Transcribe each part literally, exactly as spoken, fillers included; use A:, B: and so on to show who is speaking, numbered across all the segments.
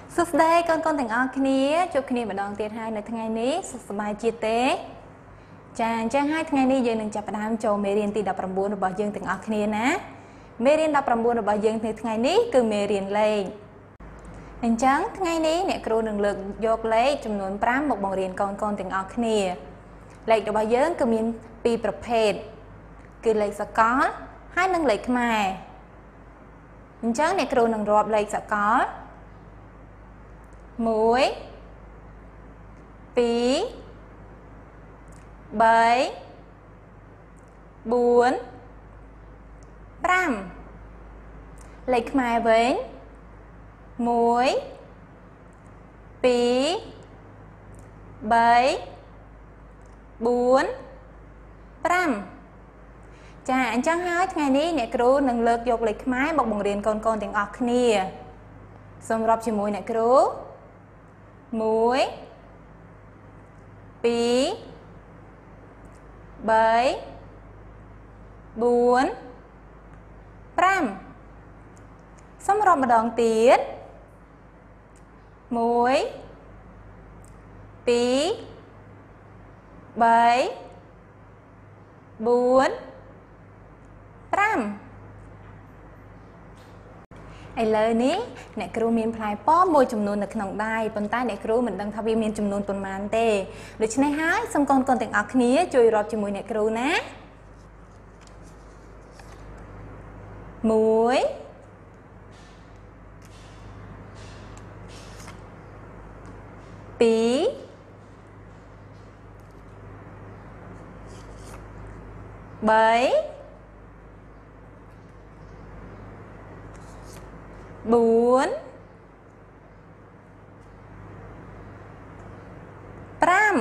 A: สุดท้ายก่อนก่อนแต่งออกนี้จบคณีมาดองเตียนให้ในทั้งไงนี้สบายจีเต้จานจ้างให้ทั้งไงนี้ยืนหนึ่งจับประดามโจเมเรียนตีดับประมูลระบายยืนแต่งออกนี้นะเมเรียนดับประมูลระบายยืนในทั้งไงนี้คือเมเรียนเลยหนึ่งจังทั้งไงนี้เนี่ยครูหนึ่งเลือกยกเลขจำนวนพร้ำบอกบอกเรียนก่อนก่อนแต่งออกนี้เลขระบายยืนคือมีปีประเภทคือเลขสกอตให้หนึ่งเลขมาหนึ่งจังเนี่ยครูหนึ่งรอบเลขสกอตmuối pí bảy bốn pram lịch mai với muối pí bảy bốn pram chà anh chẳng hỏi ngày ní nè kêu nâng lực dục lịch mai một bằng riêng con con tiếng ọc nè xong rộp chỉ mùi nè kêu muối pí bảy bốn pram xong rồi mà đòn tiết muối pí bảy bốn pramไอ้เลยนี้เนี่ยครูมีนพลายป้อมวยจำนวนในขนมได้ปนใต้เนี่ยครูเหมือนดังทวีมีนจำนวนประมาณเต้โดยเฉพาะให้สมกรก่อนแต่งออกนี้ช่วยรอบจมูกเนี่ยครูนะมวยปีใบbốn pram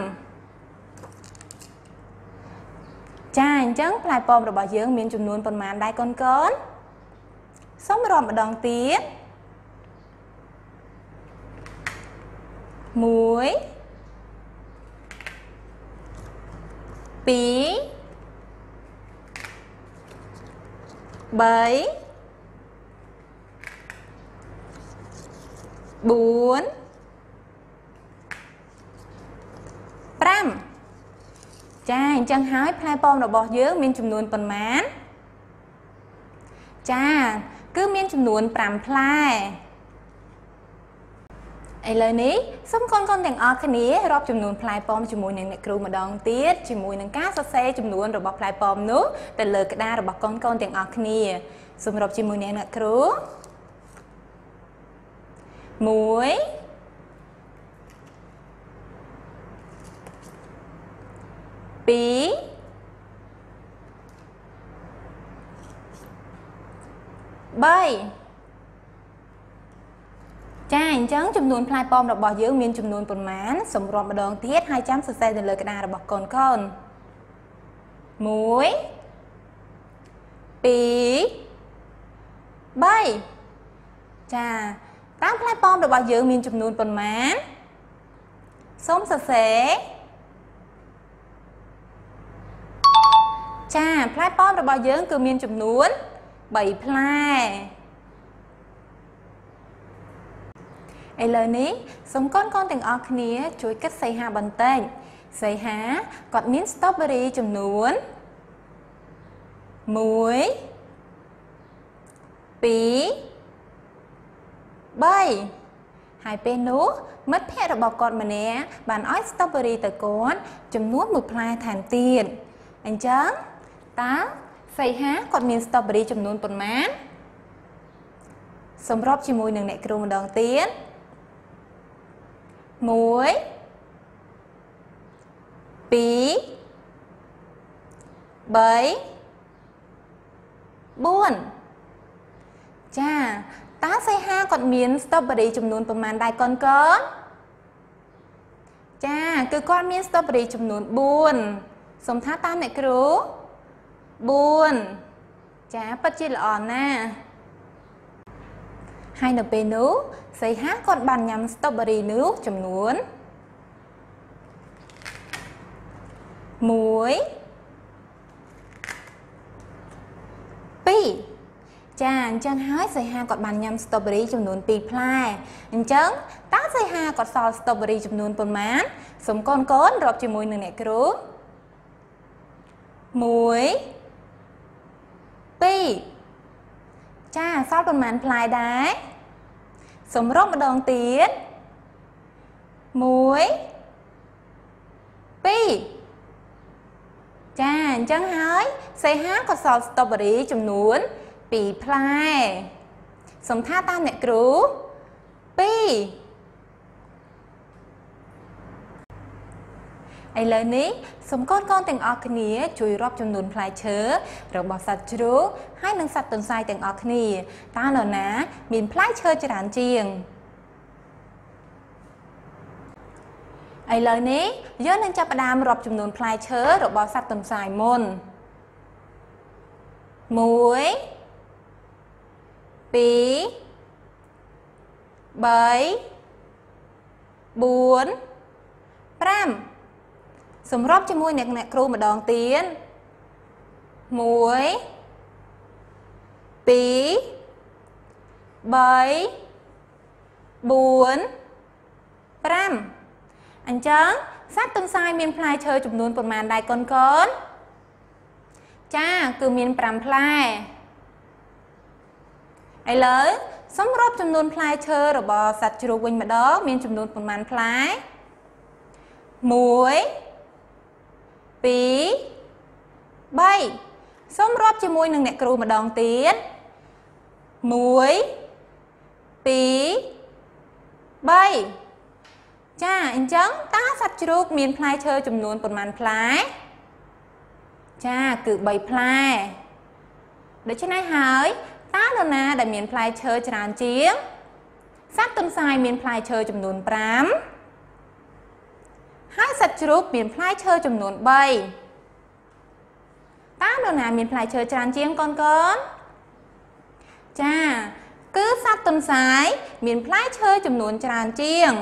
A: จ้าจังปลายปอมระบายเยอะมีจำนวนประมาณได้ก้อนก้อนสมรอมมาดองเตี้ยมวยปีใบbốn pramจ้าจังหายพลายปอมระบายเยอะมีจำนวนประมาณจ้าคือมีจำนวนปรำพลายไอ้เลยนี้สมคนคนแต่งออกคันนี้รอบจำนวนพลายปอมจมูกหนึ่งเนี่ยครูมาดองเตี้ยจมูกหนึ่งก้าสเซจำนวนระบบพลายปอมนู้แต่เลยก็ได้ระบบก้อนก้อนแต่งออกคันนี้สมรบจมูกเนี่ยครูmuối pí bảyจ้าจังจำนวนพลายปอมระบายเยอะมีจำนวนประมาณสมรบมาดองเทียดให้จำสเซนเลยกระดาษระบบก้อนก้อนมุ้ยปีใบจ้าตามพลายปอมระบายเยอะมีจำนวนประมาณส้มสเสจ้าพลายปอมระบายเยอะคือมีจำนวนใบพลายไอ้เลยนี้สมก้อนก้อนแต่งออกนี้ช่วยกัดใส่หาบันเต้ใส่หากอดมิ้นสตรอเบอรี่จำนวนมุ้ยปีใบหายเป็นนู้มัดแพะระบบกอดมาเนี้ยบานอ้อยสตรอเบอรี่ตะโกนจำนวนมือพลายแทนเตียนอันจังตาใส่หากอดมีสตรอเบอรี่จำนวนประมาณสมรบชิมวยหนึ่งในกลุ่มดองเตียนมวยปีใบบ้วนจ้าตาใส่ห้ากอดมีนสตรอเบอรี่จำนวนประมาณได้ก้อนก้อนจ้าคือก้อนมีนสตรอเบอรี่จำนวนบุญสมท่าตามเนี่ยครูบุญจ้าปัจจิลอ่อนนะให้หนึ่งเป็นนู้ใส่ห้ากอดบานยำสตรอเบอรี่นู้จำนวนมวยปี จចាអញ្ចឹងហើយសីហាគាត់បានញ៉ាំ strawberry ចំនួនពីរផ្លែអញ្ចឹងតើសីហាគាត់សល់ strawberry ចំនួនប៉ុន្មានសូមកូនកូនរាប់ជាមួយនឹងអ្នកគ្រូមួយពីរចាសល់ប៉ុន្មានផ្លែដែរសូមរាប់ម្ដងទៀតមួយពីរចាអញ្ចឹងហើយសីហាក៏សល់ strawberry ចំនួនពីរផ្លែសូមថាតាមអ្នកគ្រូពីរឥឡូវនេះសូមកូនកូនទាំងអស់គ្នាជួយរាប់ចំនួនផ្លែឈើរបស់សត្វជ្រូកហើយនិងសត្វទន្សាយទាំងអស់គ្នាតើនរណាមានផ្លែឈើច្រើនជាងឥឡូវនេះយើងនឹងចាប់ផ្ដើមរាប់ចំនួនផ្លែឈើរបស់សត្វទន្សាយមុនមួយពីរបីបួនប្រាំសម្រាប់ជាមួយអ្នកអ្នកគ្រូម្ដងទៀតមួយពីរបីបួនប្រាំអញ្ចឹងសត្វទន្សាយមានផ្លែឈើចំនួនប៉ុន្មានដែរកូនកូនចាគឺមានប្រាំផ្លែឥឡូវសូមរាប់ចំនួនផ្លែឈើរបស់សត្វជ្រូកវិញម្ដងមានចំនួនប៉ុន្មានផ្លែមួយពីរបីសូមរាប់ជាមួយនឹងអ្នកគ្រូម្ដងទៀតមួយពីរបីចាអញ្ចឹងតើសត្វជ្រូកមានផ្លែឈើចំនួនប៉ុន្មានផ្លែចាគឺបីផ្លែដូច្នេះហើយតើនរណាដែលមានផ្លែឈើច្រើនជាងសត្វទន្សាយមានផ្លែឈើចំនួនប្រាំហើយសត្វជ្រូកមានផ្លែឈើចំនួនបីតើនរណាមានផ្លែឈើច្រើនជាងកូនកូនចាគឺសត្វទន្សាយមានផ្លែឈើចំនួនច្រើនជាង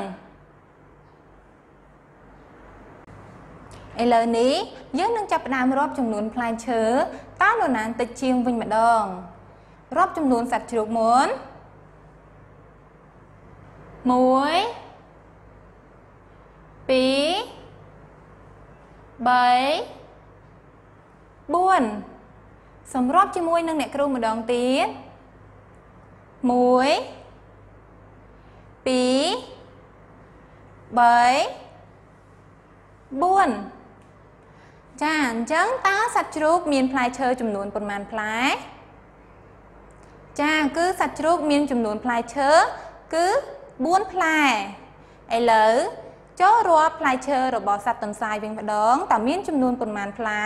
A: ឥឡូវនេះយើងនឹងចាប់ផ្ដើមរាប់ចំនួនផ្លែឈើតើនរណាតិចជាងវិញម្ដងរាប់ចំនួនសត្វជ្រូកមុនមួយពីរបីបួនសម្រាប់ជាមួយនឹងអ្នកគ្រូម្ដងទៀតមួយពីរបីបួនចាអញ្ចឹងតើសត្វជ្រូកមានផ្លែឈើចំនួនប៉ុន្មានផ្លែចាគឺសត្វជ្រូកមានចំនួនផ្លែឈើគឺបួនផ្លែឥឡូវចូលរាប់ផ្លែឈើរបស់សត្វទន្សាយវិញម្ដងតើមានចំនួនប៉ុន្មានផ្លែ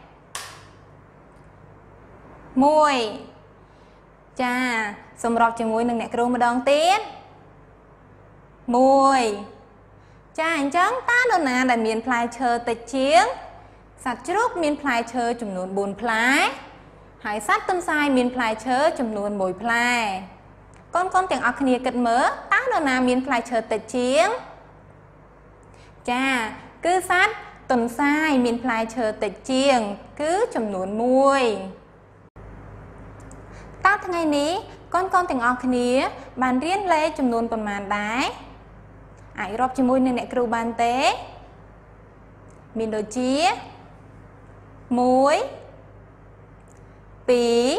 A: មួយចាសម្រាប់ជាមួយនឹងអ្នកគ្រូម្ដងទៀតមួយចាអញ្ចឹងតើនរណាដែលមានផ្លែឈើតិចជាងសត្វជ្រូកមានផ្លែឈើចំនួនបួនផ្លែហើយសត្វទន្សាយមានផ្លែឈើចំនួនមួយផ្លែកូនកូនទាំងអស់គ្នាគិតមើលតើនរណាមានផ្លែឈើតិចជាងចាគឺសត្វទន្សាយមានផ្លែឈើតិចជាងគឺចំនួនមួយតើថ្ងៃនេះកូនកូនទាំងអស់គ្នាបានរៀនលេខចំនួនប៉ុន្មានដែរអាចរាប់ជាមួយនឹងអ្នកគ្រូបានទេមានដូចជាមួយពីរ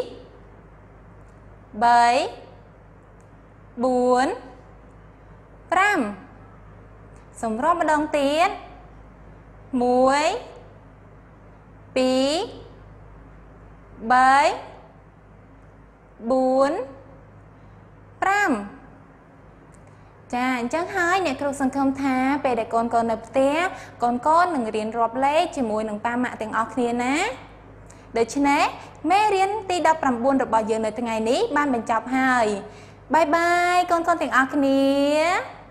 A: បីបួនប្រាំសម្រាប់ម្ដងទៀតមួយពីរបីបួនប្រាំចាអញ្ចឹងហើយអ្នកគ្រូសង្ឃឹមថាពេលដែលកូនកូននៅផ្ទះកូនកូននឹងរៀនរាប់លេខជាមួយនឹងប៉ាម៉ាក់ទាំងអស់គ្នាណាដូច្នេះមេរៀនទីដប់ប្រាំបួនរបស់យើងនៅថ្ងៃនេះបានបញ្ចប់ហើយបាយបាយកូនកូនទាំងអស់គ្នា